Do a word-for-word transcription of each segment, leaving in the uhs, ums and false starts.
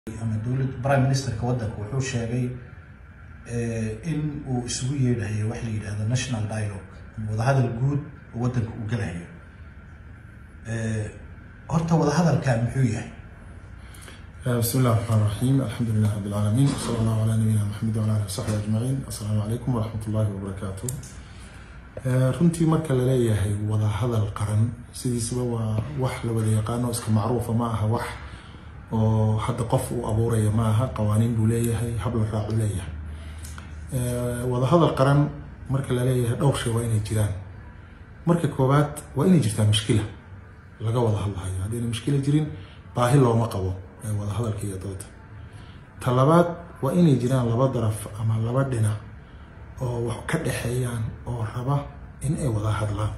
ama dawlad prime minister ka wadanka wuxuu sheegay in uu isugu yeedhayo wax la yiraahdo national dialogue wada hadal guud oo wadanka uu galayo ee horta wada hadalkan muxuu yahay بسم الله الرحمن الرحيم الحمد لله رب العالمين وصلى الله على نبينا محمد وعلى اله وصحبه اجمعين السلام عليكم ورحمه الله وبركاته runtii marka la leeyahay wada hadal qaran sidiisaba waa wax la wada yaqaan oo iska macruuf ma aha wax oo hadda qof uu abuuray ma aha qawaaniin buu leeyahay hab la raaco leeyahay ee wada hadal qaran marka la leeyahay dhowr shay waa inay jiraan marka koobaad waa inay jirtaa mushkila laga wada hadlayo hadii mushkila jirin baahi looma qabo wada hadalka iyo dooda talabaad waa inay jiraan laba daraf ama laba dhinac oo wax ka dhaxeeyaan oo raba in ay wada hadlaan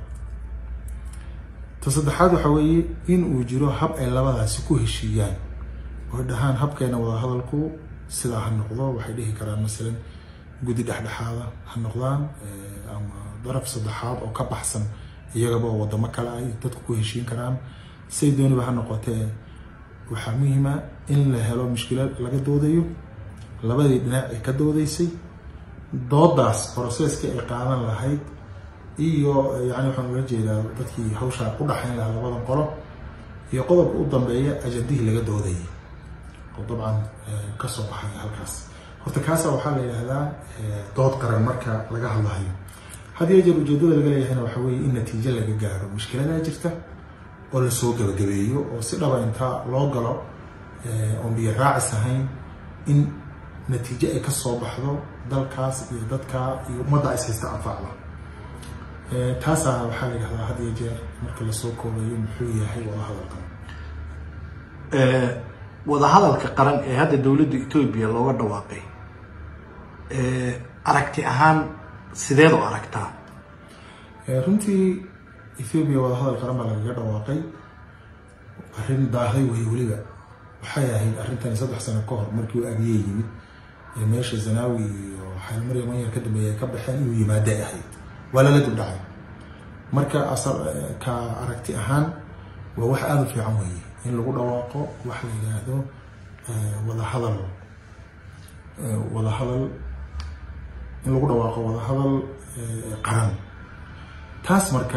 tasaddexaad waxa weeye in uu jiro hab ay labadaasi ku heshiiyaan oo dhahaan habkeena wada hadalku sida ha noqdo waxay dhihi karaan midalan gudi dhaxdhaxaada ha noqdaan ama daraf saddexaad oo ka baxsan iyagaba wadamo kale ay dadku ku heshiin karaan say dooniba ha noqotee waxa muhiim ah in la helo mushkilad laga doodayo labadii dhinac ee ka doodaysay doodaas processka ay qaadan lahayd iyo yaani waxaan uga jeedaa dadkii hawsha u dhaxayn lahaa labada qolo iyo qodobka u dambeeya ajandihii laga doodayay oo dabcan ka soo baxay halkaas horta kaas waxa la yiraahdaa dood qaran marka laga hadlayo hadii jeer ujeedada laga leeyahay waxa weeye in natiijo laga gaaro mushkilada jirta oo la soo gabagabeeyo oo si dhab ah inta loo galo ee oo biyo raacis ahayn in natiijo ay ka soo baxdo dalkaas iyo dadka iyo ummadda ay haysta anfacda ee taas waxa la yiraahdaa hadii jeer marka la soo koobayo muxuu yahay wada hadalka ee wada hadalka qaran ee hadda dawladda Itoobiya looga dhawaaqay ee aragti ahaan sideed u aragtaa ee runtii Ethiopia wada hadal qaran baa laga dhawaaqay arrin daahay way waliba waxay ahayd arrintan saddex sano ka hor markii uu Abiy yimid ee meesha Zanaawi iyo Xalmari Maanyar ka dambeeyay ka baxeen inuu yimaado ahayd wala la dib dhacay marka asal ka aragti ahaan waa wax aad u fiican weeye in lagu dhawaaqo wax la yiraahdo wada hadal wada hadal in lagu dhawaaqo wada hadal qaran taas marka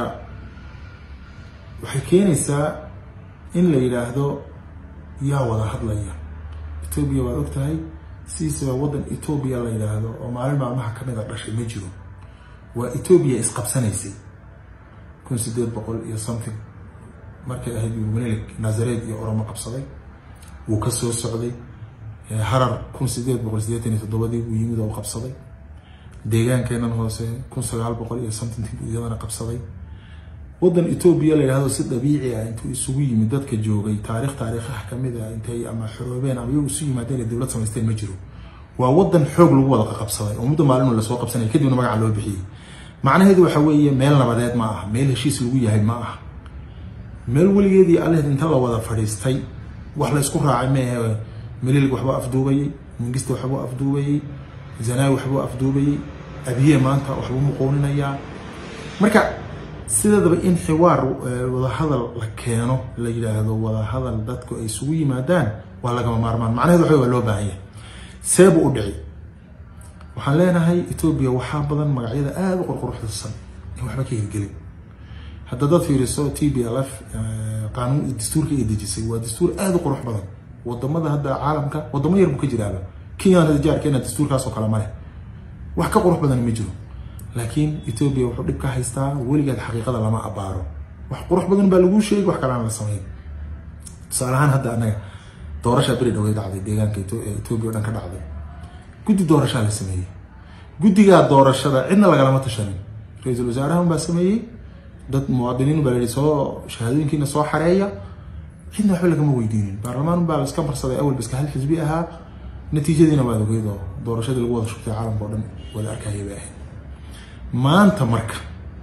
waxay keenaysaa in la yiraahdo yaa wada hadlaya Ethiopia waa ogtahay siisa wadan Ethiopia la yiraahdo oo maalin maalmaha kamid ah dhashay ma jiro waa Ethiopia isqabsanaysay kun sideed boqol iyo something markay ahayd Menelik Nazareed iyo Oromo qabsaday wuu ka soo socday Harar kun sideed boqol siddeetan iyo toddoba uu yimid oo qabsaday deegaankeenan hoose kun sagaal boqol iyo something iyadana qabsaday wadan Ethiopia la yiraahdo si dabiici ah intuu isugu yimid dadka joogay taariikh taariikhaha kamid ah intay ama xoroobeen ama iyagu isugu yimaadeen dawlad samaysteen ma jiro waa wadan xoog lagu wada qabsaday oo muddo maalin la soo qabsanay kadibna magac loo bixiyay macnaheedu waxa weeye meel nabadeed ma aha meel heshiis lagu yahay ma aha meel waligeedii alle inta la wada fadhiistay wax la isku raacay ma aha Menelik waxba afduubayay Mengistu waxba afduubayay Zanaawi waxba afduubayay Abiy maanta waxba muqooninayaa marka sidaba in xiwaar wada hadal la keeno la yiraahdo wada hadal dadku ay isugu yimaadaan waa laga maarmaan macnaheedu waxa loo baahan yahay seebo u dhici waxaan leenahay Ethiopia waxa badan magacyada aad u qurqurxsan in waxba ka hirgelin hadda dad fiiriso T B L F qaanuun dastuurka ay dejisay waa dastuur aad u qurux badan wadamada hadda caalamka wadamo yar ku jiraaba Kenya hadda jaarkeena dastuurkaas oo kala male wax ka qurux badan ma jiro laakiin Ethiopia wuxuu dib ka haystaa waligeed xaqiiqada lama abaaro wax qurux badan baa lagu sheegay wax kale aan la sameeyay salahan hadda anaga doorasho bari dhaway dhacday deegaanka Ethiopia dhan ka dhacday guddi doorasho la sameeyay guddiga doorashada cidna laga lama tashanin ra'iisul wasaaraha baa sameeyay dad muwaadiniin baa la soo shahaadooyinkiina soo xareeya cidna wax laga ma weydiinin baarlamaan baa la iska marsaday awal biska hal xisbi ahaa natiijadiina waa ogeedo doorashada lagu wada shubtay caalamka oo dhan wada arkayay baa maanta marka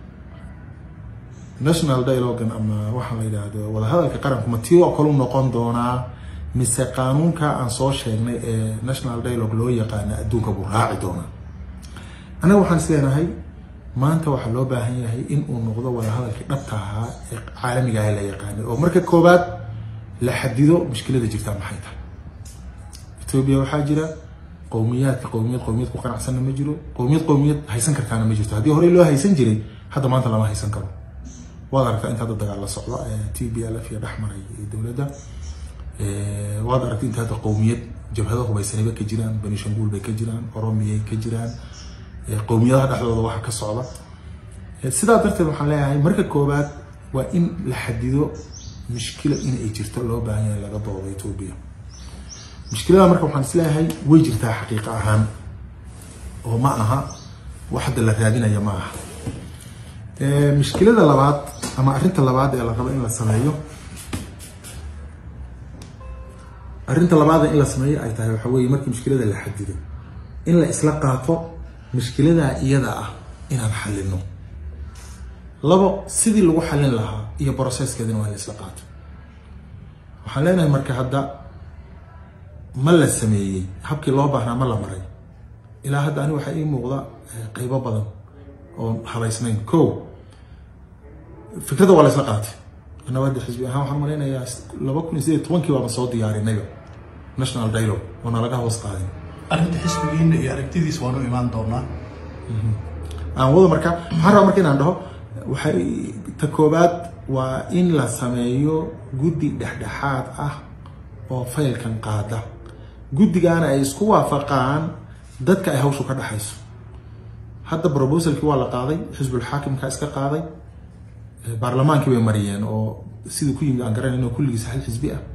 national dialogue ama waxa la yiraahdo wada hadalka qaranku ma tii oo kale u noqon doonaa mise qaanuunka aan soo sheegnay ee national dialogue loo yaqaan adduunka buu raaci doonaa anaga waxaan isleeyahay maanta waxa loo baahan yahay in uu noqdo wada hadalkii dhabta ahaa ee caalamiga ah la yaqaan oo marka koobaad la xadido mushkilada jirta maxay tahay Ethiopia waxaa jira qowmiyaadka qowmiyad qowmiyad ku qanacsan ma jiro qowmiyad qowmiyad haysan kartaana ma jirto haddii hore loo haysan jiray hadda maanta lama haysan karo waad aragtaa inta hadda dagaal la socdo T B L F iyo dhaxmaray dawladda ee waad aragtaa inta hadda qowmiyad jabhado hubaysanayba ka jiraan Benishangul bay ka jiraan Oromiyay ka jiraan qowmiyadaha dhaxdooda waxa ka socda sidaa darteed waxaan leeyahay marka koobaad waa in la xadido mushkilad in ay jirto loo baahan yahay laga doodo Ethiopia mushkilada marka waxaan isleeyahay way jirtaa xaqiiqo ahaan oo ma aha wax la raadinayo ma aha ee mushkilada labaad ama arinta labaad ee la rabo in la sameeyo arinta labaad in la sameeyo ay tahay waxa weeye markii mushkilada la xadido in la isla qaato mushkilada iyada ah inaan xalino labo sidii lagu xalin lahaa iyo processkeedina waa la isla qaato waxaan leenahay marka hadda ma la sameeyay habkii loo baahnaa ma la maray ilaa hadda ani waxa ii muuqda qaybo badan oo habaysnayn ko fikrada waa la isla qaatay ana wada xisbi ahaan waxaan maleynayaa laba kun iyo siddeed iyo toban waa soo diyaarinay national dialogue wana laga hoos qaaday arrinta xisbigiina iyo aragtidiisa waanu imaan doonaa aan wada marka waxaan rabaa marka inaan dhaho waxay ta koobaad waa in la sameeyo guddi dhexdhexaad ah oo faylkan qaada guddigaana ay isku waafaqaan dadka ay hawshu ka dhaxayso hadda proposalkii waa la qaaday xisbul xaakimka iska qaaday baarlamaankii way mariyeen oo sidii ku yimid aan garanayno kulligiis hal xisbi ah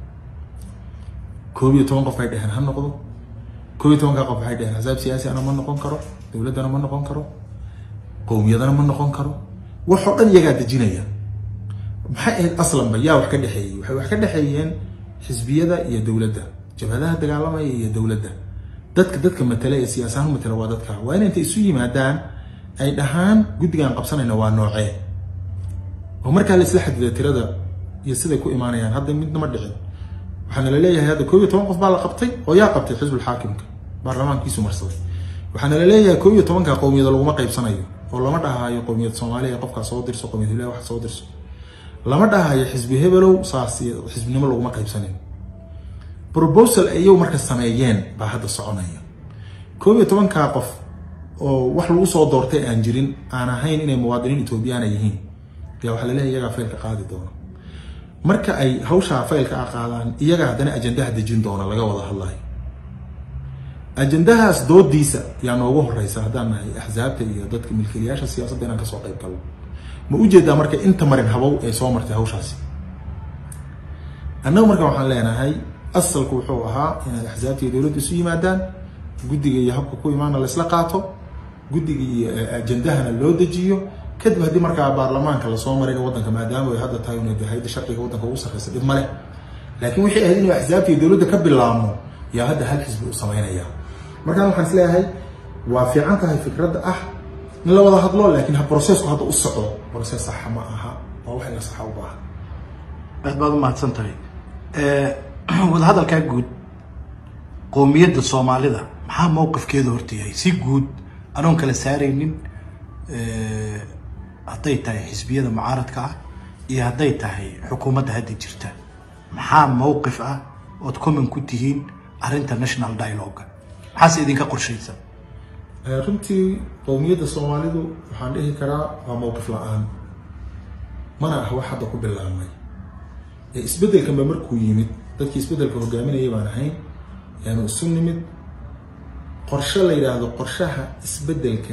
koob iyo toban qof ay dheheen ha noqdo koob iyo toban qof waxay dheheen xisab siyaasi ana ma noqon karo dawladana ma noqon karo qowmiyadana ma noqon karo wax oo dhan iyaga dajinaya maxay ahayd aslanba yaa wax ka dhaxeeyay waxay wax ka dhaxeeyeen xisbiyada iyo dawladda jabhadaha dagaalamaya iyo dawladda dadka dadka matala ee siyaasahan matala waa dadka waa in inta isu yimaadaan ay dhahaan guddigan qabsanayna waa noocee oo marka la isla xadido tirada iyo sida ku imaanayaan hadda midna ma dhicin waxaana la leeyahay hadda koob iyo toban qof baa la qabtay oo yaa qabtay xisbul xaakimka baarlamaankiisu marsaday waxaana la leeyahay koob iyo toban ka qowmiyada lagu ma qaybsanayo oo lama dhahayo qowmiyad Soomaaliya qofka soo dirso qowmiyad Hilaah wax soo dirso lama dhahayo xisbi hebelow saasiyo xisbinimo lagu ma qaybsanayo proposal ayuu marka sameeyeen baa hadda soconaya koob iyo toban ka qof oo wax lagu soo doortay aan jirin aan ahayn inay muwaadiniin Ethiopian yihiin yaa waxa la leeyahay iyaga faylka qaadi doona marka ay hawsha faylka qaadaan iyaga hadana ajendaha dejin doona laga wada hadlayo ajendahaas doodiisa yaa noogu horeysa hadaan nahay axsaabta iyo dadka milkiilayaasha siyaasadda inaan ka soo qayb galno ma u jeedaa marka inta marin habow ay soo martay hawshaasi annagu marka waxaan leenahay asalku wuxuu ahaa in axsaabta iyo dawladdu isu yimaadaan guddiga iyo habka ku imaana la isla qaato guddiga iyo ajendahana loo dejiyo kadib haddii markaa baarlamaanka la soo maray waddanka maadaama ay hadda tahay inay hay'adda sharciga waddanka ugu sarreysa dib male laakiin wixii ahayd in axsaabta iyo dawladda ka bilaabno yaa hadda hal xisbi u sameynaya markaan waxaan isleeyahay waa fiican tahay fikradda ah in la wada hadlo laakiin ha processku hadda u socdo process sax ma aha oo wax la sax u baahan aad baad u mahadsan tahay ee wada hadalka guud qowmiyadda Soomaalida maxaa mowqifkeedu hortiyay si guud anoon kala saaraynin ee haday tahay xisbiyada mucaaradka ah iyo haday tahay xukuumadda hadda jirta maxaa mowqif ah oo common ku tihiin arinta national dialogue maxaa idinka qorshaysan runtii qowmiyadda Soomaalidu waxaan dhihi karaa waa mowqif la'aan mana ah wax hadda ku bilaabmay ee isbedelkan ba markuu yimid dadkii isbedelka hogaaminayay baan ahayn yaanu isu nimid qorshe la yiraahdo qorshaha isbedelka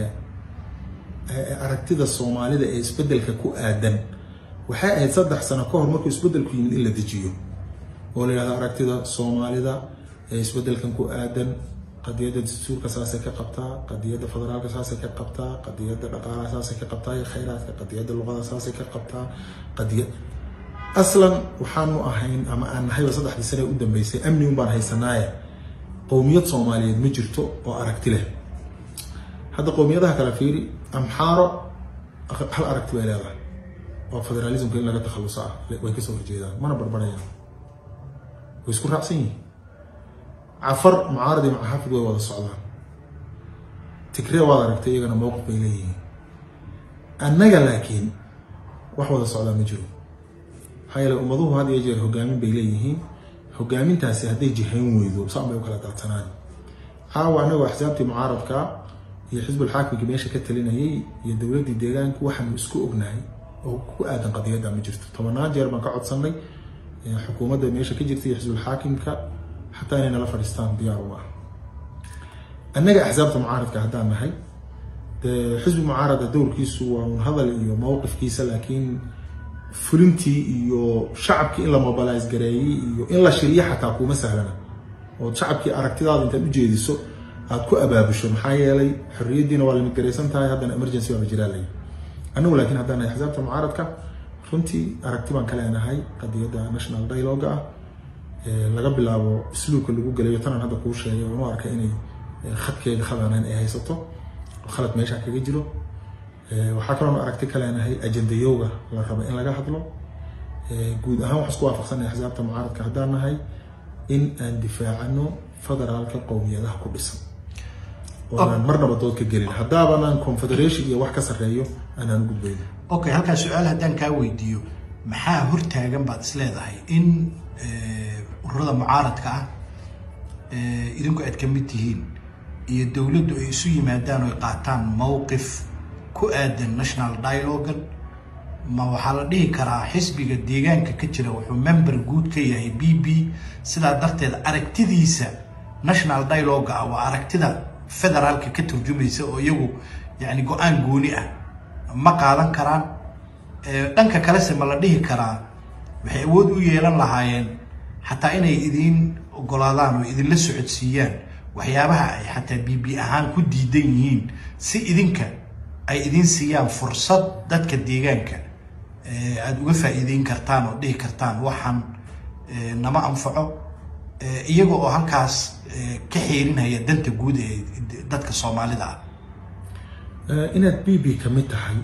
aragtida Soomaalida ee isbedelka ku aadan waxay ahayd saddex sano ka hor markuu isbedelku yimid in la dejiyo oo la yiraahdo aragtida Soomaalida ee isbedelkan ku aadan qadiyada dastuurka saasay ka qabtaa qadiyada federaalka saasay ka qabtaa qadiyada dhaqaalaha saasay ka qabtaa khayraadka qadiyada luqada saasay ka qabtaa qadiyad aslan waxaanu ahayn ama aan nahay saddex sano u dambeysay amni un baan haysanaaya qowmiyad Soomaaliyeed ma jirto oo aragti leh hadda qowmiyadaha kala fiiri amxaaro hal aragti bay leedahay oo federalismka in laga takhaluso ah way ka soo horjeedaan mana barbarayaan way isku raacsan yihiin عفر معارضي مع حافظ ووضع الصعدان تكريه وضع ركتيجنا موقف بيليه النجا لكن وحوض الصعدان مجرو هاي لو مضوه هذه يجي الهجامين بيليه hogaamintaasi hadday jihayn weydo saan bay u kala daadsanaan caawa anagoo axsaabtii mucaaradka iyo xisbul xaakimka meesha ka talinayay iyo dowladii deegaanku waxaanu isku ognahay oo ku aadan qadiyada ma jirto tobanaan jeer baan ka codsanay xukuumadda meesha ka jirtay iyo xisbul xaakimka xataa inay nala fadhiistaan diyaar u ah annaga axsaabta mucaaradka haddaan nahay xisbi mucaarada dowrkiisu waa un hadal iyo mowqifkiisa laakiin fulintii iyo shacabkii in la mobilize gareeyay iyo in la shiriyo xataa kuma sahlana oo shacabkii aragtidaada intaad u jeediso aad ku abaabusho maxaa yeelay xorriyadiina waa limid garaysan tahay haddana emergency waa jiraalay anagu laakiin haddaan nahay axsaabta mucaaradka runtii aragti baan ka leenahay qadiyadda national dialogue ah laga bilaabo isluubka lagu galayo tanan hadda kuu sheegay oo u arkay inay khadkeeda khadanan ay haysato khalad meesha kaga jiro waxaa kaloo aragti ka leenahay ajandayowga la rabo in laga hadlo guud ahaan waxaan isku waafaqsanahay axsaabta mucaaradka haddaan nahay in aan difaacano federaalka qowmiyadaha ku dhisan oo aan marnaba dood ka gelin haddaabanaan confederation iyo wax ka sarreeyo aanaan u gudbayno okay halkaas su-aal haddaan kaa weydiiyo maxaa hortaagan baad is leedahay in ururada mucaaradka ah idinku aad ka mid tihiin iyo dowladdu ay isu yimaadaan oo ay qaataan mowqif ku aadan national dialogue ma waxaa la dhihi karaa xisbiga deegaanka ka jira wuxuu member guud ka yahay b b sidaa darteed aragtidiisa national dialogue ah waa aragtida federaalka ka turjumaysa oo iyagu yani go-aan gooni ah ma qaadan karaan dhanka kalese ma la dhihi karaa waxay awood u yeelan lahaayeen xataa inay idiin ogolaadaan oo idinla socodsiiyaan waxyaabaha ay xataa b b ahaan ku diidan yihiin si idinka ay idin siiyaan fursad dadka deegaanka aad uga faa'iideyn kartaan oo dhihi kartaan waxaan nama anfaco iyaga oo halkaas ka xeerinaya danta guud ee dadka Soomaalida ah inaad b b ka mid tahay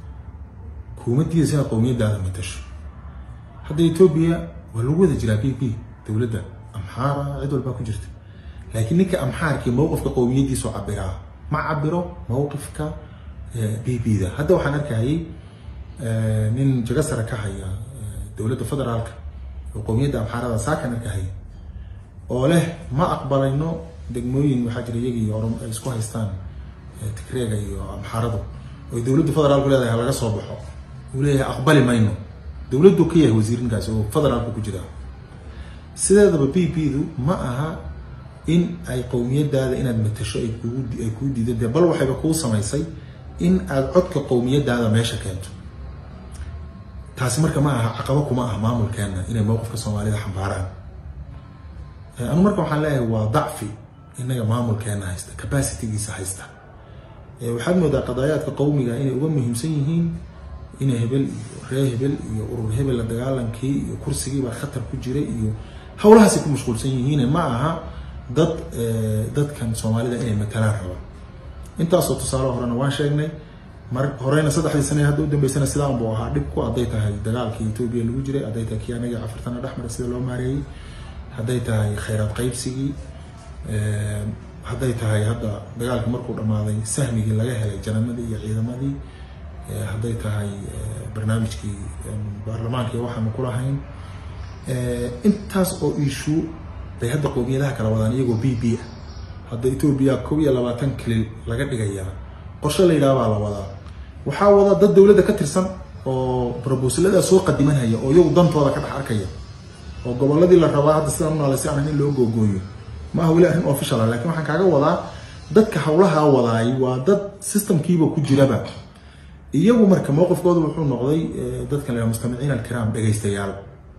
kuumadiisa qowmiyadaada matasho hadda Ethiopia waa lagu wada jiraa b b dowladda amxaara cid walba ku jirta laakiin ninka amxaarkii mowqifka qowmiyadiisa oo cabira ma cabiro mowqifka b b da hadda waxaan arkayay nin jagasara ka haya dowladda federaalka oo qowmiyadda amxaarada saakan arkay oo leh ma aqbalayno degmooyin waxa jira iyaga iyo orom ay isku haystaan tikreega iyo amxaaradu oo dowladda federaalku leedahay laga soo baxo uu leeyahay aqbali mayno dowladdu ka yahay wasiirinkaas oo federaalku ku jira sideedaba b b du ma aha in ay qowmiyadaada inaad matasho ay kugu ay ku diidan bal waxayba ku samaysay in aad codka qowmiyadaada meesha keento taasi marka ma aha caqabad kuma ah maamulkeena inay mowqifka Soomaalida xambaaraan anu marka waxaan leeyahay waa dacfi inaga maamulkeena haysta capacity-giisa haysta waxaad moodaa qadaayaadka qowmiga inay uga muhiimsan yihiin inay hebel iyo reer hebel iyo urur hebel la dagaalankii iyo kursigii baa khatar ku jiray iyo hawlahaasi ku mashquulsan yihiin ma aha dad dadkan Soomaalida inay matalaan rabaan intaasoo tusaale horena waan sheegnay mar horeyna saddexdii sano hadda u dambeysana sidaan buu ahaa dhib ku aday tahay dagaalkii Ethiopia lagu jiray aday tahay kiyaanaga afartan dhaxmar sida loo maareeyay haday tahay khayraad qaybsigii ee haday tahay hadda dagaalka markuu dhamaaday sahmigii laga helay janamadii iyo ciidamadii ee haday tahay barnaamijkii baarlamaanka waxaan ku lahayn ee intaas oo issue bay hadda qowmiyadaha kala wadaan iyagoo b b hadda Ethiopia kow iyo labaatan kilil laga dhigayaa qorshe la yiraahdo la wadaa waxa wada dad dawladda ka tirsan oo proposalada soo qadimanaya oo iyagu dantooda ka dhax arkaya oo goboladii la rabaa hadda sidaan u naalay in loo googooyo ma aha wali arrin official laakiin waxaan kaaga wadaa dadka hawlaha wadaay waa dad systemkiiba ku jiraba iyagu marka mowqifkoodu wuxuu noqday dadka la mustamiiciin al-kiram dhageystayaal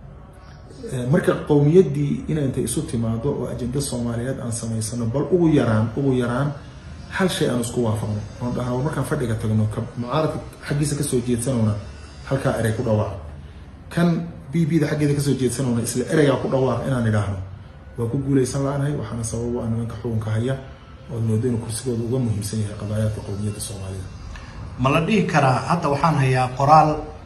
marka qowmiyadii inay inta isu timaado oo ajenda Soomaaliyeed aan sameysano bal ugu yaraan ugu yaraan hal shay aan isku waafaqno oo dhahaa markaan fadhiga tagno ka mucaaradka xaqiisa ka soo jeedsanona halka eray ku dhawaaq kan b b da xaqiisa ka soo jeedsanona isla erayga ku dhawaaq inaan idhaahno waa ku guuleysan laanahay waxaana sabab u ah nimanka xukunka haya oo moodeen kursigooda uga muhiimsan yahay qadaayaadka qowmiyadda Soomaalida ma la dhihi karaa hadda waxaan hayaa qoraal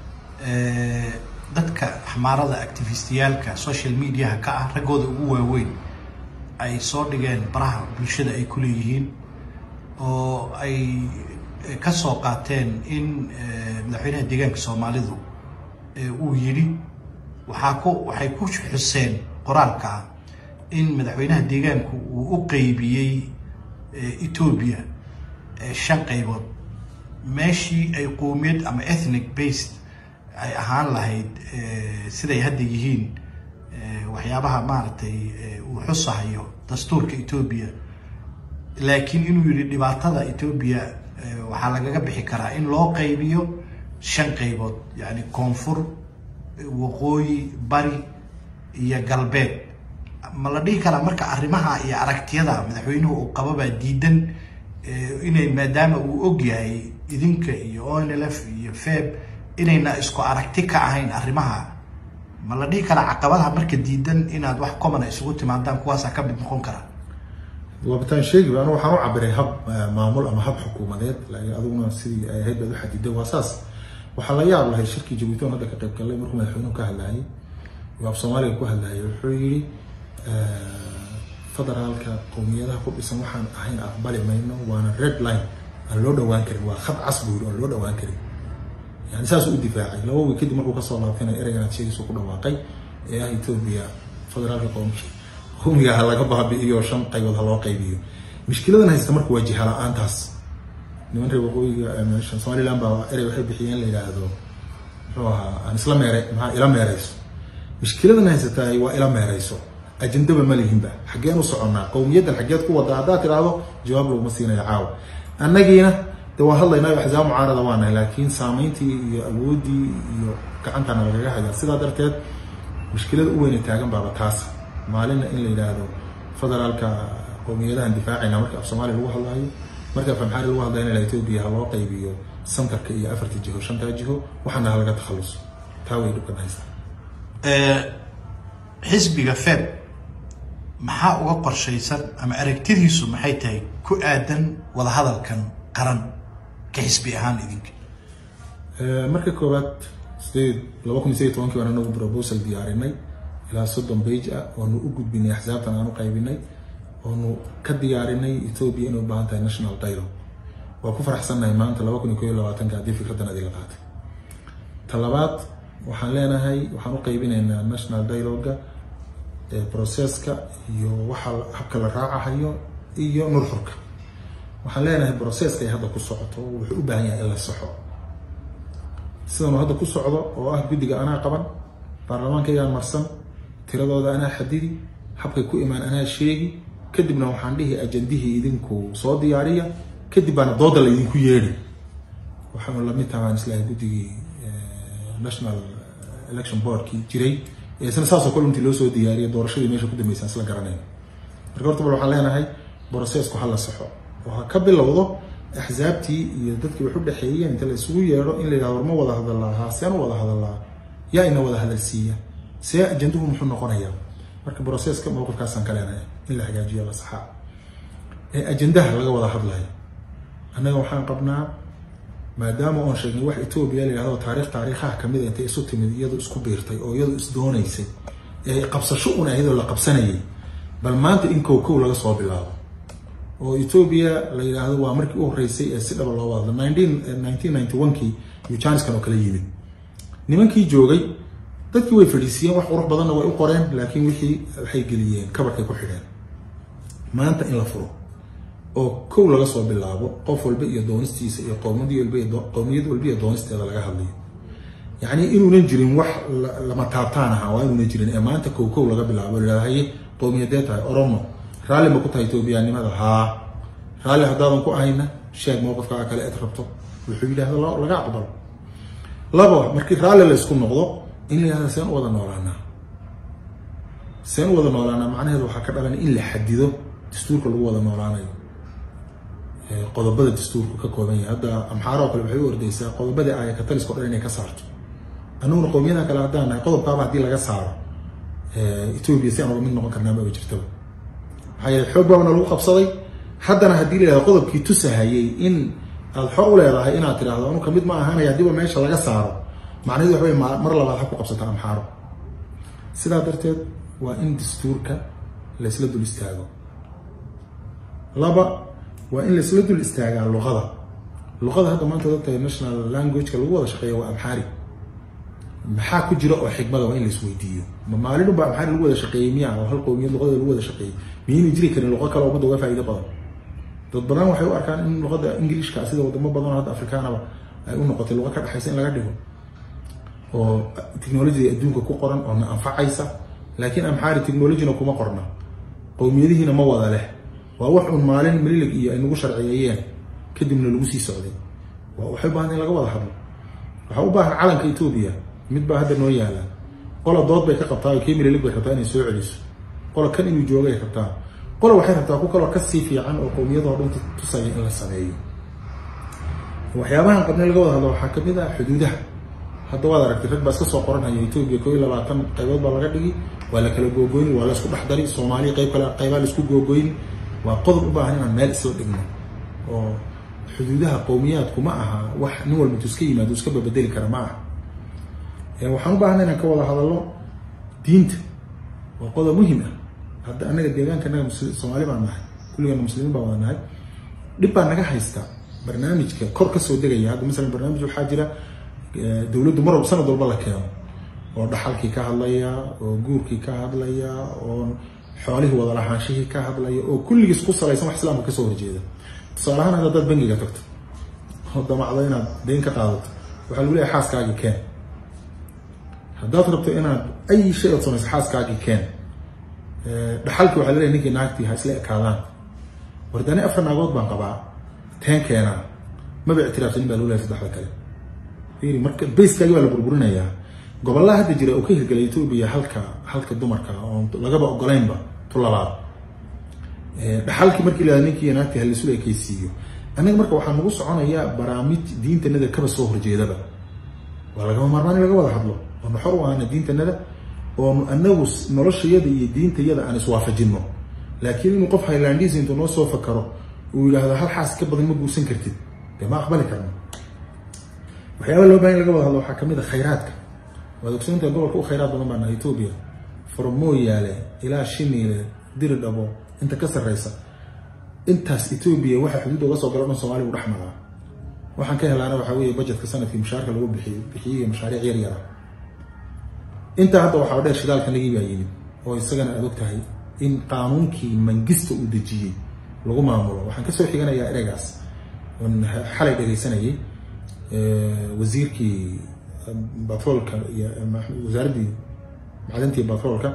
ee dadka xamaarada activistiyaalka social media ka ah ragooda ugu waaweyn ay soo dhigeen baraha bulshada ay ku leeyihiin oo ay ka soo qaateen in madaxweynaha deegaanka Soomaalidu uu yiri waxa ku waxay ku xuseen qoraalka ah in madaxweynaha deegaanku uu u qaybiyey Ethiopia shan qaybood meeshii ay qoomiyad ama ethnic based ay ahaan lahayd siday hadda yihiin waxyaabaha maartay uu xusahayo dastuurka Ethiopia laakiin inuu yiri dhibaatada Ethiopia waxa lagaga bixi karaa in loo qaybiyo shan qaybood yani koonfur waqooyi bari iyo galbeed ma la dhihi karaa marka arrimaha iyo aragtiyada madaxweynuhu uu qababa diidan inay maadaama uu og yahay idinka iyo O N L F iyo F E B inayna isku aragti ka ahayn arrimaha ma la dhihi karaa caqabadaha marka diidan inaad wax common isugu timaadaan kuwaas ka mid noqon kara وبتان شيء أنا وحنا عبر هب معمول أما هب حكومات لأن أظن سي هيب الحديد وأساس وحلايا على هاي شركة جويتون هذا كقريب كلام مركم الحين كهلاي وأب صومالي كهلاي وحريري فضل هالك قومية ده كل يسموها الحين أقبل منه وأنا ريد لاين اللود وانكر وخط عصبور اللود وانكر يعني ساس الدفاعي لو كده مركو كسر كان إيرجان شيء سوق الواقع يا إثيوبيا فضل هالك قومية هم يا هلا قبها بيو شن قيود هلا قيبيو مشكلة أنا هستمر كواجه على أنتاس نمر بقول من شن سوالي لامبا إري بحب حيان ليلا هذا هو أنا سلام ميري مع إلى ميريس مشكلة أنا هستاي وإلى ميريسو أجندة بمليهم به حقين وصعنا قومية الحاجات قوة ضعدات هذا جواب له مسينا يعاو أنا جينا تو هلا ينايب حزام معارضة وانا لكن سامينتي الودي كأنت أنا بجاها هذا سيدا درتاد مشكلة أول نتاجم بابا تاس مالنا إن اللي هذا فضلالك قومية اندفاعنا مركب الصومالي اللي هو هلاي مركب فمحار اللي هو هلاي لا يتوبي هالواقع بيو سنتر كي أفرت الجهو شنتر الجهو وحنا هلا تخلص تاوي لكن هيسا حزبي فاب maxaa uga qorshaysan ama aragtidiisu maxay tahay ku aadan wada hadalkan qaran ka xisbi ahaan idinka ee marka koobaad sidii laba kun iyo toban kii waxaan u proposal diyaarinay ilaa soddon page ah oo nu u gudbinay axsaabtan aanu qaybinay oo nu ka diyaarinay Ethiopia inuu baahan tahay national dialogue waa ku faraxsanahay maanta laba kun iyo labaatan ka dii fikradan adii la qaatay talabaad waxaan leenahay waxaan u qaybinaynaa national dialogue processka iyo waxa habka la raacayo iyo nurxurka waxaan leenahay processka ay hadda ku socoto wuxuu u baahan yahay in la saxo sidoo hadda ku socdo oo ah guddiga ana qaban baarlamaanka ayaan marsan tiradooda ana xadidi habka ku imaan ana sheegi kadibna waxaan dhihi ajandihii idinku soo diyaariya kadib bana dooda la idinku yeeri waxaan la mid tahay islaa guddigii national election board ki jiray isna saasoo kale intii loo soo diyaariyay doorashadii meesha ku dambeysay isla garanay marka horta waxaan leenahay processku hal la saxo waxa ka bilowdo axsaabtii iyo dadkii wax u dhaxeeyeen inta la isugu yeero in la yiraahdo ma wada hadalaa seen wada hadalaa yaa ina wada hadalsiiya see ajanduhu muxuu noqonayaa marka processka mowqifkaas aan ka leenahay in la hagaajiyo la saxa ee ajandaha laga wada hadlayo anaga waxaan qabnaa maadaama oo sheegay wax Ethiopia la yiraahdo taariikh taariikhaha kamid ah intay isu timid iyadoo isku biirtay oo iyadoo is doonaysay ee qabsasho una iyadoo la qabsanayay bal maanta in koow koow laga soo bilaabo oo Ethiopia la yiraahdo waa markii uu horeysay ee si dhab loo wada nineteen ninety-one kii iyo chance kan oo kala yimid nimankii joogay dadkii way fadhiisiyeen wax qurux badan way u qoreen laakiin wixii waxay geliyeen kabarkay ku xidheen maanta in la furo oo koow laga soo bilaabo qof walba iyo doonistiisa iyo qowmiyad walba iyo qowmiyad walba iyo doonisteeda laga hadlayo yaani inuu jirin wax lama taabtaan ah waa inuu jirin ee maanta koow koow laga bilaabo ilaahay qowmiyadeed ay Oromo raali ma ku tahay Ethiopia-nimada ha raali hadaan ku ahayna sheeg mowqifka kale ee rabto wuxuu yiraahdaa laga aqbalo labo markii raali la isku noqdo in la yiraahdo seen wada noolaana seen wada noolaana macnaheedu waxa ka dhalan in la xadido dastuurka lagu wada noolaanayo qodobada dastuurku ka kooban yahay hadda amxaaro kale waxay u ordaysaa qodobada ay ka taliska oo dhan inay ka saarto anuu qowmiyada kale hadaan ay qodobka hadii laga saaro ee Ethiopia si aan mid noqon karnaa ma jirto hay xoog badan lagu qabsaday haddana hadii la yiraahdo qodobkii tusahayay in aad xor u leedahay inaad tiraahdo anu kamid ma ahaanaya hadii meesha laga saaro macnaheedu waxa weey mar labaad xaq ku qabsataa amxaaro sidaa darteed waa in dastuurka la isla dul istaago laba وإن لسلدو الاستعجال اللغة اللغة هذا ما أنت ضدت national language كاللغة ولا شقية وأمحاري maxaa ku jira oo xigmada waa in la isweydiiyo ma maalin baa maxaa lagu wada shaqeeyay miyaa oo hal qowmiyad luqada lagu wada shaqeeyay miyay jiri karin luqad kale oo ummadda uga faa'iido badan dad badan waxay u arkaan in luqada Ingiriiska sida wadamo badan oo hadda Afrikaanaba ay u noqotay luqad ka dhaxaysa in laga dhigo oo technology adduunka ku qoran oo anfacaysa laakiin amxaari technology-na kuma qorna qowmiyadihiina ma wada leh waa wax un maalin mililig iyo ay nagu sharciyeeyeen kadibna lagu sii socday waa waxay baahan in laga wada hadlo waxa u baahan calanka Ethiopia mid baa hadda noo yaala qola dood bay ka qabtaa kii mililig bay rabtaa inay soo celiso qola kan inuu joogo ay rabtaa qola waxay rabtaa ku kala ka sii fiican oo qowmiyadaha dhan tusay in la sameeyo waxyaabahan qabnay laga wada hadlo waxa kamid ah xuduudaha hadda wada aragtay rag baa iska soo qoranaya Ethiopia koob iyo labaatan qaybood baa laga dhigi waa la kala googooyn waa la isku dhaxdari Soomaaliya qayb kale qaybaha la isku googooyn waa qodob u baahan inaan meel soo dhigno oo xuduudaha qowmiyadku ma aha wax nin walba iska yimaado iska bedeli kara ma aha ee waxaan u baahnaa inaan ka wada hadalno diinta waa qodob muhiim ah hadda anaga deegaanka anaga Soomaali baan nahay kulligeena muslimiin baan wada nahay dib baan naga haysta barnaamijka kor ka soo degaya hadda mesela barnaamij waxa jira dawladdu mar walba sanad walba la keeno oo dhaxalkii ka hadlaya oo guurkii ka hadlaya oo xoolihii wada lahaanshihii ka hadlaya oo kulligiis ku salaysan wax islaamka ka soo horjeeda tusaalahaan haddaad bangiga tagto oo damacdo inaad deyn ka qaadato waxaa lagu leeyahay xaaskaagii keen haddaad rabto inaad ay shay aad samayso xaaskaagii keen dhaxalkii waxaa leeyahay ninkii naagtii ha isla ekaadaan wardani afar naagood baan qabaa teen keenaa maba ictiraafsanin baa lagu leeyahay saddexda kale fiiri marka bayskaagi baa la burburinayaa gobollaha hadda jira oo ka hirgelay Ethiopia halka halka dumarka oo lagaba ogolaynba tu labaad dhaxalkii markii la ninkii naagtii hal isu ekaysiiyo anaga marka waxaan ugu soconayaa barnaamij diintanada kaba soo horjeedaba waa laga marmaan laga wada hadlo oo naxor waana diintanada oo anagu noloshayada iyo diintayada aan iswaafajino laakiin inuu qof Highlandis intuu noo soo fakaro uu yiraahdo hal xaas ka badan ma guursan kartid ma aqbali karno waxyaabo loo baahan laga wada hadlo waxa kamid ah khayraadka wadogsoonta gobolka u khayraad badan baa Ethiopia Formoyale ila Shiniile Dirdabo inta ka sareysa intaas Ethiopia waxa xuduud uga soo galaan Soomaaliya u dhaxmara waxaan ka helaana waxa weeye budgetka sanadkii mushaarka lagu bixiyo bixiyo mashaariic yar yar inta hadda waxa dheer shidaalka laga yaayeen oo isagana aad ogtahay in qaanuunkii mangista uu dejiyay lagu maamulo waxaan ka soo xiganayaa ereygaas oo xalay dhageysanayay wasiirkii batroolka iyo wasaaradii macdanta iyo batroolka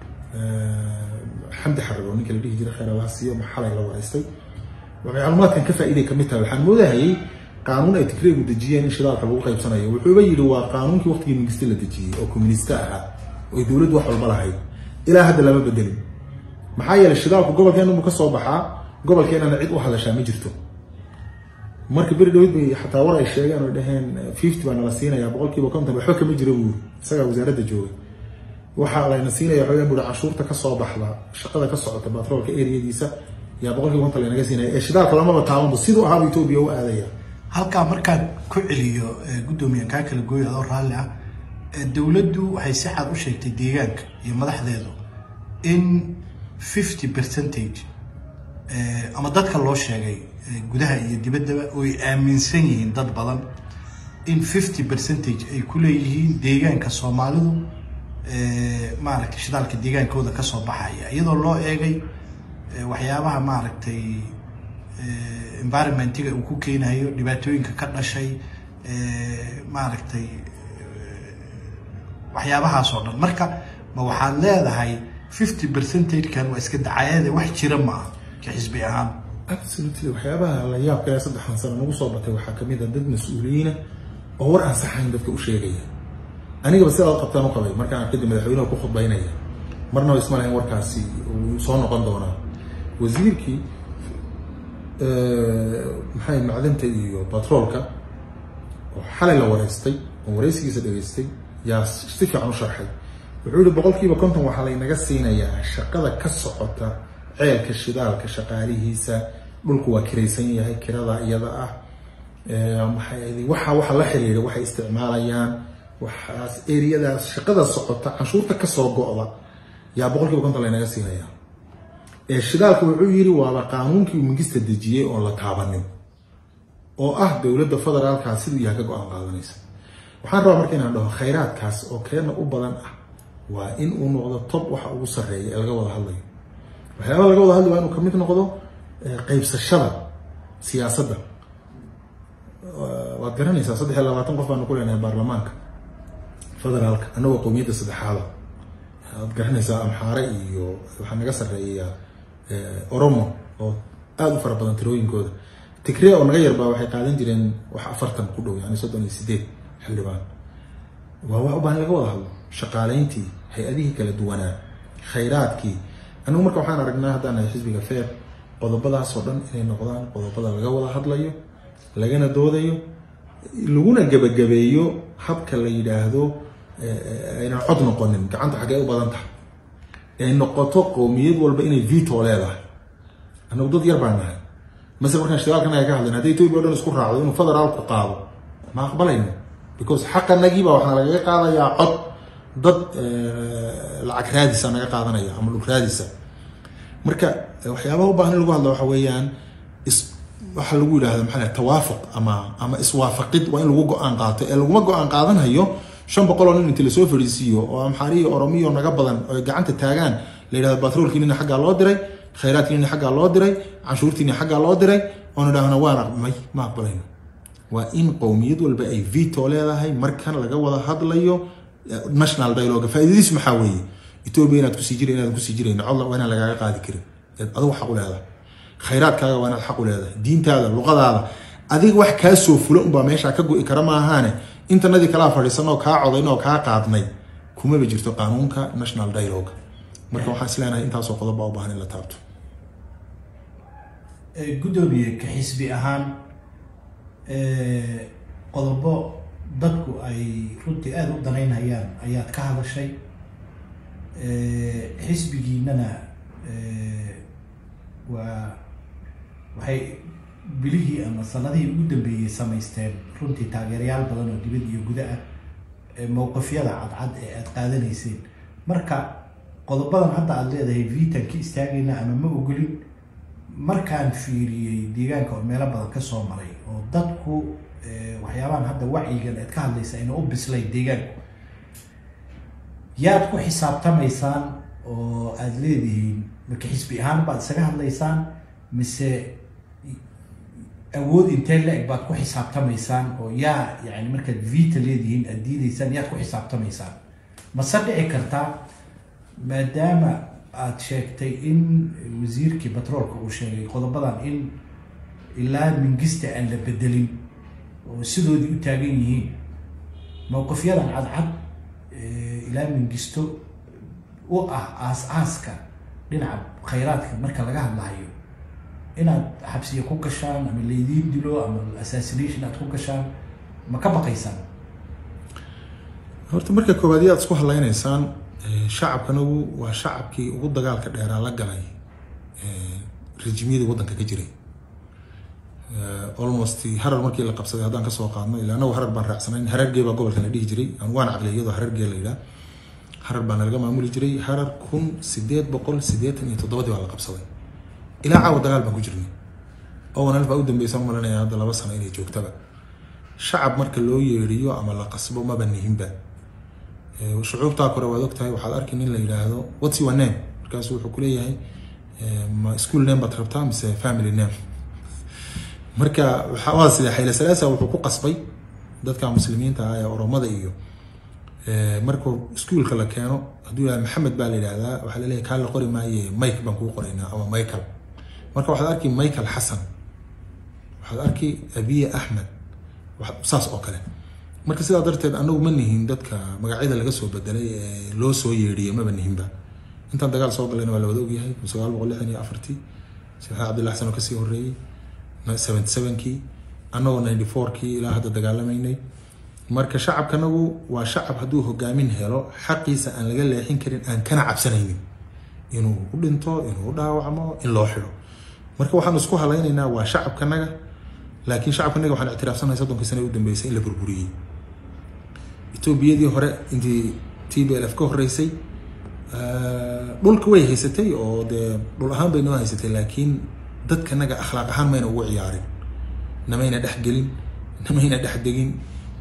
xamdi xarbo ninka la dhihi jiray khayr Allah siiyo maxalay la wareystay macluumaadkan ka faa'iiday kamid tahay waxaan moodayay qaanuun ay tikreegu dejiyeen in shidaalka lagu qaybsanayo wuxuu ba yiri waa qaanuunkii waqtigii mingista la dejiyay oo communista ah oo dawladdu wax walba lahayd ilaa hadda lama bedelin maxaa yeelay shidaalku gobolkeena uu ka soo baxaa gobolkeena cid u hadashaa ma jirto marka bari dawlad bay xataa war ay sheegeen oo dhaheen fifty baan la siinayaa boqolkiiba konton waxba kama jiro uu isaga wasaaradda joogay waxa la ina siinayaa xoogay buu cashuurta ka soo baxda shaqada ka socota batroolka area-diisa yaa boqolkiiba konton la inaga siinayaa ee shidaalka lama bataaban sidoo ahaa Ethiopia u aadaya halka markaad ku celiyo gudoomiyaha ka kala gooyo oo raali ah dawladdu waxay si cad u sheegtay deegaanka iyo madaxdeedu in fifty percent ama dadka loo sheegay gudaha iyo dibadda oo ay aaminsan yihiin dad badan in fifty percent ay ku leeyihiin deegaanka Soomaalidu ee maaragtay shidaalka deegaankooda ka soo baxaya iyadoo loo eegay waxyaabaha maaragtay environmentiga uu ku keenayo dhibaatooyinka ka dhashay ee maaragtay waxyaabahaas oo dhan marka ma waxaad leedahay fifty percent kan waa iska dacayada wax jira ma ka xisbi ahaan absolutely waxyaabaha la yaab ka saddex sano nagu soo batay waxa kamid ah dad mas'uuliyiin oo war aan saxayn dadka u sheegaya aniga bas aad qabtaan u qabay marka aan kadib madaxweynaha ku khudbaynaya marna isma lahayn warkaasi uu soo noqon doona wasiirkii ee maxay macdanta iyo batroolka oo xalay la wareystay oo wareysigiisa dhageystay yaa si fiican u sharxay wuxuu yiri boqolkiiba konton waxa la inaga siinayaa shaqada ka socota ceelka shidaalka shaqaalihiisa dhulku waa kiraysan yahay kirada iyada ah ee maxay waxa waxa la xiriira waxa isticmaalayaan waxaas area-daas shaqada socota canshuurta ka soo go'da yaa boqolkiiba konton la inaga siinayaa ee shidaalka wuxuu yiri waa qaanuunkii mingista dejiyay oo la taabanin oo ah dawladda federaalka sidoo yahay ka go'aan qaadanaysa waxaan rabaa marka inaan dhaho khayraadkaas oo keena u badan ah waa in uu noqdo top waxa ugu sarreeya ee laga wada hadlayo waxyaabaha laga wada hadlayo waa inuu kamid noqdo qaybsashada siyaasadda waad garanaysaa saddex iyo labaatan qof baanu ku leenahay baarlamaanka federaalka annagoo qowmiyadda saddexaada waad garanaysaa amxaare iyo waxaa naga sarreeya oromo oo aada u fara badan tirooyinkooda tigre oo naga yarbaa waxay qaadan jireen wax afartan ku dhow yani soddon iyo sideed xildhibaan waa wax u baahan laga wada hadlo shaqaaleyntii hay-adihii kala duwanaa khayraadkii anigu marka waxaan aragnaa haddaan nahay xisbiga feer qodobadaas oo dhan inay noqdaan qodobada laga wada hadlayo lagana doodayo laguna gebagabeeyo habka la yidhaahdo aynan cod noqonin gacanta xaggee u badan tahay ay noqoto qowmiyad walba inay veto leedahay anagu dad yar baan nahay masal markaan shidaalkan ay ka hadlayn hadday Ethiopia oo dhan isku raacdo inuu federaalku qaado ma aqbalayno because xaqanagii baa waxaa lagaga qaadayaa cod dad lacag raadisa naga qaadanaya ama dhul raadisa marka waxyaabaha u baahan in lagu hadlo waxa weeyaan waxa lagu yiraahdo maxaa la tawaafuq ama ama iswaafaqid waa in lagu go'aan qaato ee laguma go'aan qaadanayo shan boqol oo nin inta la soo fariisiyo oo amxaariyo oromiyo naga badan oo gacanta taagaan la yiraahdo batroolkiina xagga loo diray khayraadkiina xagga loo diray canshuurtiina xagga loo diray oo nadahna waan aqmay ma aqbalayno waa in qowmiyad walba ay veto leedahay markan laga wada hadlayo national dialogue faa'iidadiisu maxaa weeye Ethiopia inaad ku sii jireen inaad ku sii jireen cod waa inaan lagaaga qaadi karin adigu xaq u leedahay khayraadkaaga waa inaad xaq u leedahay diintaada luqadaada adiga wax kaa soo fulo unbaa meesha ka go'i kara ma ahaane intanadii kala fadhiisanoo kaa codayn oo kaa qaadnay kuma ba jirto qaanuunka national dialogue marka waxaan isleenahay intaasoo qodob baa u baahan in la taabto gudoomiye ka xisbi ahaan qodobo dadku ay runtii aada u danaynayaan ayaad ka hadashay xisbigiinana waa waxay bilihii ama sanadihii ugu dambeeyey samaysteen runtii taageerayaal badan oo dibad iyo guda ah mowqifyada cadcad ee aada qaadanayseen marka qodobadan hadda aada leedahay vitan ka istaagayna ama ma ogolin markaan fiiriyey deegaanka oo meelo badan ka soo maray oo dadku waxyaabahan hadda wacyigan aad ka hadlaysa inuu u bislay deegaanku yaad ku xisaabtamaysaan oo aada leedihiin marka xisbi ahaan baad isaga hadlaysaan mise awood intee la-eg baad ku xisaabtamaysaan oo yaa yani markaad vita leedihiin aad diidaysaan yaad ku xisaabtamaysaan mase dhici kartaa maadaama aad sheegtay in wasiirkii batroolka uu sheegay qodobadan in ilaa mingista aan la bedelin oo sidoodii u taagan yihiin mowqifyadan cadcad ilaa mingisto u ah aas-aaska dhinaca khayraadka marka laga hadlahayo inaad xabsiya ku gashaan ama laydiin dilo ama assassination aad ku gashaan ma ka baqaysaan horta marka koowaad yaad isku hadlaynaysaan shacabkanagu waa shacabkii ugu dagaalka dheeraa la galay rejimyadii waddanka ka jiray almost harar markii la qabsaday haddaan kasoo qaadno ilaa anagu harar baan raacsanayn harargee baa gobolka la dhihi jiray waan caqliyay iyadoo harargee la yidhaha harar baa nalaga maamuli jiray harar kun sideed boqol siddeetan iyo toddobadii baa la qabsaday ilaa caawa dagaal baan ku jirnay oo nalfa u dambeysa u malanaya hadda laba sano inay joogtaba shacab marka loo yeeriyo ama la qasbo maba nihinba shucuubtaa kore waad ogtahay waxaad arki nin la yidhaahdo what's your name markaasu wuxuu kuleeyahay ma school name baad rabtaa mise family name marka waxaa sida xayla salaasa wuxuu ku qasbay dadka muslimiinta ah ee oromada iyo markuu iskuulka la keeno hadduu yahay maxamed baa la yidhaahdaa waxaa la leeyahay kaa la qori maaye mike baan kuu qoraynaa ama michael marka waxaad arki michael xasan waxaad arki abiye axmed saas oo kale marka sidaa darteed anagu ma nihin dadka magacyada laga soo bedelay ee loo soo yeedhiyay maba nihinba intaan dagaal soo galayna waa la wada ogyahay kun sagaal boqol lixdan iyo afartii sheekh cabdillah xasan oo kasii horreeyey seventy sevenkii annagoo ninety fourkii ilaa hadda dagaalamaynay marka shacabkanagu waa shacab hadduu hogaamin helo xaqiisa aan laga leexin karin aan kana cabsanaynin inuu u dhinto inuu u dhaawacmo in loo xidho marka waxaan isku halaynaynaa waa shacabkanaga laakiin shacabkanaga waxaan ictiraafsanahay soddonkii sano u dambeysay in la burburiyey etoobiyadii hore intii t b l f ka horreysay dhulka way haysatay oo dee dhul ahaan bay noo haysatay laakiin dadkanaga akhlaaq ahaan mayna ugu ciyaarin namayna dhexgelin namayna dhexdegin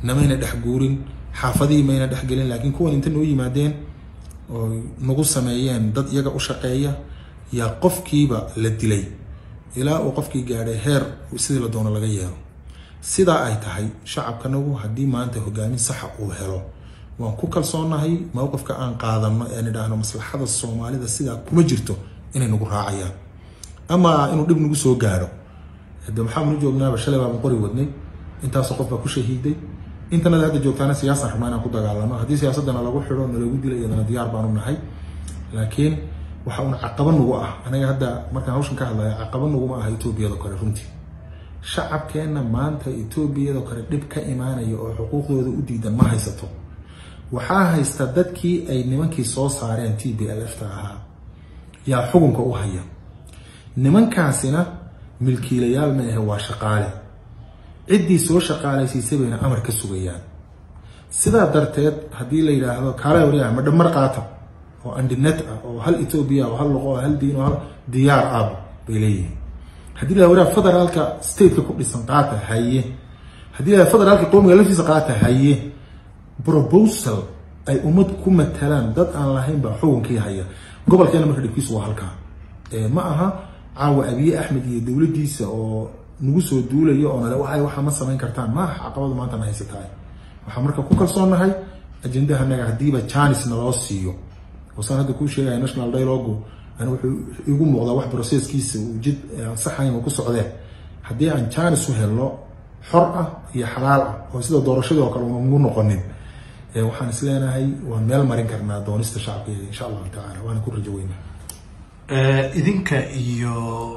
namayna dhex guurin xaafadihii mayna dhex gelin laakiin kuwan inta noo yimaadeen oo nagu sameeyeen dad iyaga u shaqeeya yaa qofkiiba la dilay ilaa uu qofkii gaadhay heer sidii la doono laga yeelo sidaa ay tahay shacabkanagu haddii maanta hogaamin saxa uu helo waan ku kalsoonahay mowqifka aan qaadano ee nidhaahno maslaxada Soomaalida sidaa kuma jirto inay nagu raacayaan ama inuu dib nagu soo gaaro hadda maxaanu joognaa shalay baan qori wadnay intaas qof baa ku shahiiday intana hadda joogtaana siyaasad xirmaan aan ku dagaalano haddii siyaasadana lagu xiro nalagu dilay iyadana diyaar baan u nahay laakiin waxa uu caqabad nagu ah anaga hadda markaan hawshan ka hadlayo caqabad nagu ma aha Itoobiyaada kale runtii shacabkeena maanta Itoobiyaada kale dib ka imaanaya oo xuquuqdooda u diidan ma haysato waxaa haysta dadkii ay nimankii soo saareen T B L F ta ahaa yaa xukunka u haya nimankaasina milkiilayaal ma aha waa shaqaale ciddii soo shaqaalaysiisay bayna amar ka sugayaan sidaa darteed haddii la yiraahdo kaale wariyaha ma dhamar qaata oo andinet ah oo hal Itoobiya oo hal luqo oo hal diin oo hal diyaar ah bay leeyihiin haddii la wariyaha federaalka state-ka ku dhisan qaata haye haddii la federaalka qowmiga laftiisa qaata haye proposal ay ummad ku matalaan dad aan lahayn ba xukunkii haya gobolkeena marka dhibkiisu waa halka ee ma aha caawa Abiy Ahmed iyo dawladdiisa oo nagu soo duulayo oo nala waxay waxa ma samayn kartaan ma caqabad maanta ma haysataay waxa marka ku kalsoonahay ajendaha naga hadiiba chance na loo siiyo wasan hadda ku sheegay national dialogue ana wuxuu igu muuqdaa wax processkiisa uu jid saxayn oo ku socdeen hadii aan chance u helo xor ah iyo xalaal ah oo sida doorashada oo kale ugu noqonin ee waxaan isleenahay waa meel marin karnaa doonista shacabka insha Allah taala waana ku rajaweynaa ee idinka iyo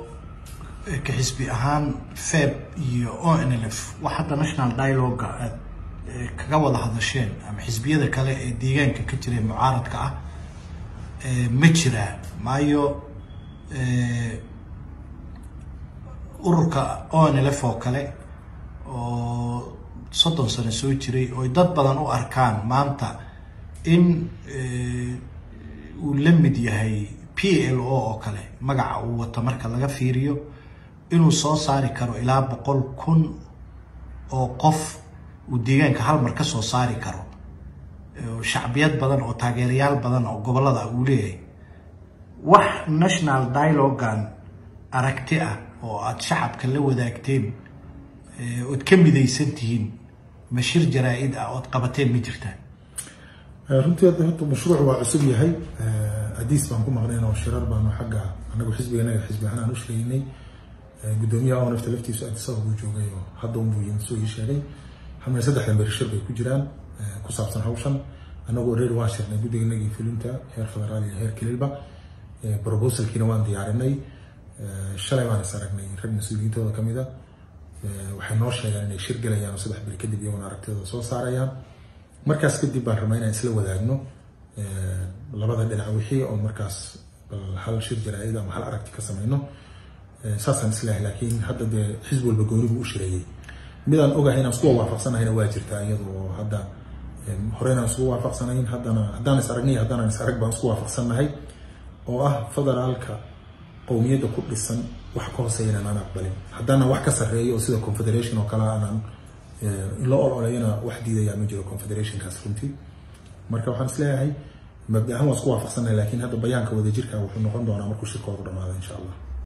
ka xisbi ahaan F E B iyo O N L F waxa national dialogue kaga wada hadasheen ama xisbiyada kale ee deegaanka ka jiray mucaaradka ah ee ma jira maayo ee ururka O N L F oo kale oo soddon sano soo jiray oo dad badan u arkaan maanta in uu la mid yahay P L O oo kale magaca uu wato marka laga fiiriyo inuu soo saari karo ilaa boqol kun oo qof uu deegaanka hal mar ka soo saari karo shacbiyad badan oo taageerayaal badan oo gobolada uu leeyahay wax national dialogue aragti ah oo aad shacabka la wadaagteen oo ka midaysantiin mashir jaraa'id ah oo qabateen ma jirtaan runtii hadda mashruuc waa cusub yahay hadiis baan ku maqneen oo shirar baan xagga anagu xisbigana xisbiyahan aan u sheegnay gudoomiyaha oo nafta laftiisu aad soo joogay oo hadda uu yimid soo sheegay hamar saddex lambar shir bay ku jiraan ku saabsan hawshan anagu reer waa shirnay gudiganagii filimta heer federaal iyo heer kililba proposalkiina waan diyaarinay shalay waan saragnay rag mas'uuliyiintooda kamid ah waxay noo sheegeen inay shir galayaan saddex bil kadib iyaguna aragtidooda soo saarayaan markaas kadib baan rameynaa isla wadaagno labada dhinac wixii oo markaas hal shir jaraa'id ama hal aragti ka sameeyno saasan islaahay laakiin hadda de xisb walba goonigu u shireeyay midaan ogahay inaan isku waafaqsanahayna waa jirtaa iyadoo hadda horeyna isku waafaqsanayn haddana haddaan is aragnay haddana is arag baan isku waafaqsanahay oo ah federaalka qowmiyadda ku dhisan wax ka hooseeyana aan aqbalin haddana wax ka sareeyo oo sida confederation oo kala aan loo ololayna wax diidaya ma jiro confederation kaas runtii marka waxaan isleeyahay mabda ahaan waa isku waafaqsanahay laakiin hadda bayaanka wada jirka wuxuu noqon doonaa markuu shirkoodu dhamaado insha Allah